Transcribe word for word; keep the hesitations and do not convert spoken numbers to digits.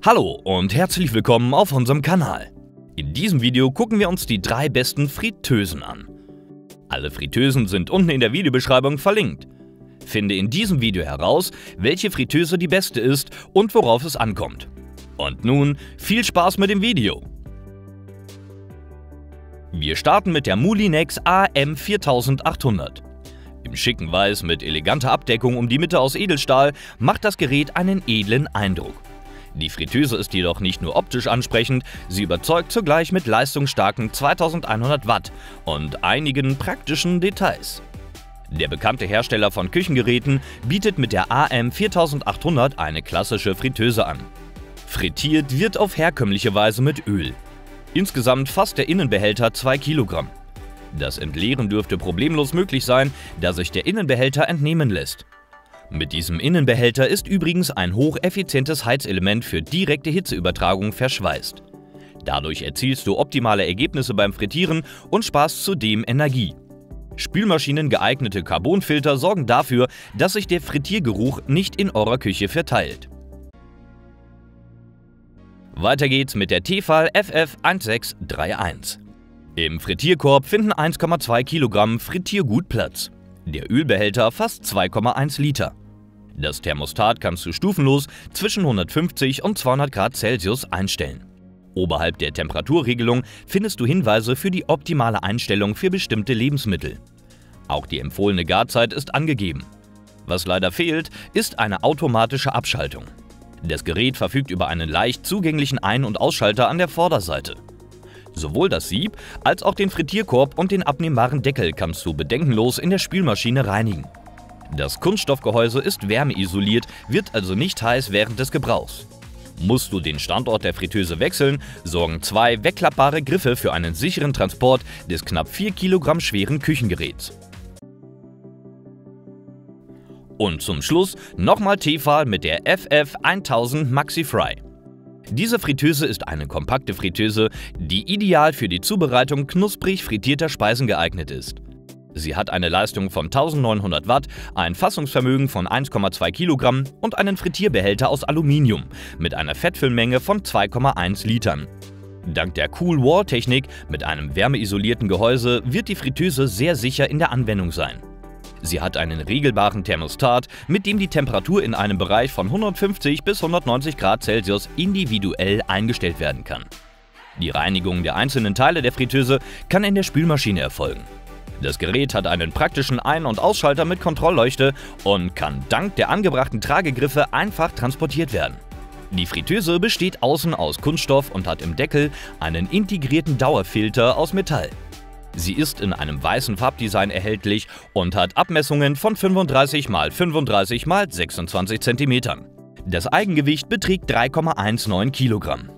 Hallo und herzlich willkommen auf unserem Kanal. In diesem Video gucken wir uns die drei besten Fritteusen an. Alle Fritteusen sind unten in der Videobeschreibung verlinkt. Finde in diesem Video heraus, welche Fritteuse die beste ist und worauf es ankommt. Und nun viel Spaß mit dem Video! Wir starten mit der Moulinex A M viertausendachthundert. Im schicken Weiß mit eleganter Abdeckung um die Mitte aus Edelstahl macht das Gerät einen edlen Eindruck. Die Fritteuse ist jedoch nicht nur optisch ansprechend, sie überzeugt zugleich mit leistungsstarken zweitausendeinhundert Watt und einigen praktischen Details. Der bekannte Hersteller von Küchengeräten bietet mit der A M viertausendachthundert eine klassische Fritteuse an. Frittiert wird auf herkömmliche Weise mit Öl. Insgesamt fasst der Innenbehälter zwei Kilogramm. Das Entleeren dürfte problemlos möglich sein, da sich der Innenbehälter entnehmen lässt. Mit diesem Innenbehälter ist übrigens ein hocheffizientes Heizelement für direkte Hitzeübertragung verschweißt. Dadurch erzielst du optimale Ergebnisse beim Frittieren und sparst zudem Energie. Spülmaschinen geeignete Carbonfilter sorgen dafür, dass sich der Frittiergeruch nicht in eurer Küche verteilt. Weiter geht's mit der Tefal F F sechs drei eins. Im Frittierkorb finden eins Komma zwei Kilogramm Frittiergut Platz. Der Ölbehälter fasst zwei Komma eins Liter. Das Thermostat kannst du stufenlos zwischen hundertfünfzig und zweihundert Grad Celsius einstellen. Oberhalb der Temperaturregelung findest du Hinweise für die optimale Einstellung für bestimmte Lebensmittel. Auch die empfohlene Garzeit ist angegeben. Was leider fehlt, ist eine automatische Abschaltung. Das Gerät verfügt über einen leicht zugänglichen Ein- und Ausschalter an der Vorderseite. Sowohl das Sieb als auch den Frittierkorb und den abnehmbaren Deckel kannst du bedenkenlos in der Spülmaschine reinigen. Das Kunststoffgehäuse ist wärmeisoliert, wird also nicht heiß während des Gebrauchs. Musst du den Standort der Fritteuse wechseln, sorgen zwei wegklappbare Griffe für einen sicheren Transport des knapp vier Kilogramm schweren Küchengeräts. Und zum Schluss nochmal Tefal mit der F F tausend MaxiFry. Diese Fritteuse ist eine kompakte Fritteuse, die ideal für die Zubereitung knusprig frittierter Speisen geeignet ist. Sie hat eine Leistung von eintausendneunhundert Watt, ein Fassungsvermögen von eins Komma zwei Kilogramm und einen Frittierbehälter aus Aluminium mit einer Fettfüllmenge von zwei Komma eins Litern. Dank der Cool-Wall-Technik mit einem wärmeisolierten Gehäuse wird die Fritteuse sehr sicher in der Anwendung sein. Sie hat einen regelbaren Thermostat, mit dem die Temperatur in einem Bereich von hundertfünfzig bis hundertneunzig Grad Celsius individuell eingestellt werden kann. Die Reinigung der einzelnen Teile der Fritteuse kann in der Spülmaschine erfolgen. Das Gerät hat einen praktischen Ein- und Ausschalter mit Kontrollleuchte und kann dank der angebrachten Tragegriffe einfach transportiert werden. Die Fritteuse besteht außen aus Kunststoff und hat im Deckel einen integrierten Dauerfilter aus Metall. Sie ist in einem weißen Farbdesign erhältlich und hat Abmessungen von fünfunddreißig mal fünfunddreißig mal sechsundzwanzig Zentimetern. Das Eigengewicht beträgt drei Komma neunzehn Kilogramm.